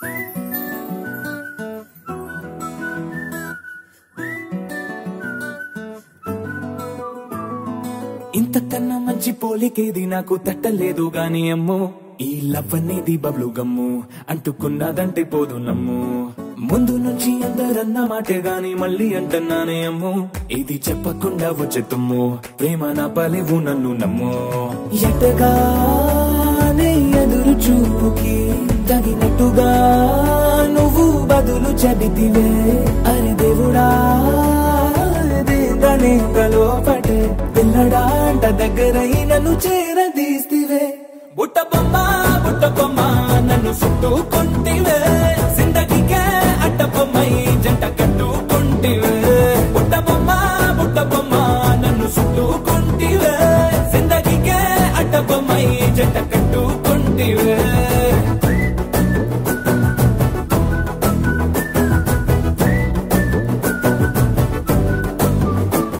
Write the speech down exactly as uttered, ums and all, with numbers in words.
ఇంతకన్నా మంచి పోలికేది నాకు తట్టలేదు గాని అమ్మో, ఈ లవ్ అనేది బబ్లు గమ్ము, అంటుకున్నదంటే పోదు నమ్ము. ముందు నుంచి అందరన్న మాటే గాని మళ్ళీ అంటున్నానే అమ్ము, ఇది చెప్పకుండా వచ్చే తుమ్ము, ప్రేమ నా పలేవు నన్ను నమ్ము. ఎటగానే ఎదురు చూపుకి తగినట్టుగా నువ్వు బదులు చెబితివే, అరి దేవుడా లోపటే పిల్లడాంట దగ్గరై నన్ను చేరదీస్తివే. బుట్ట బొమ్మ బుట్ట బొమ్మ నన్ను చుట్టుకుంటివే.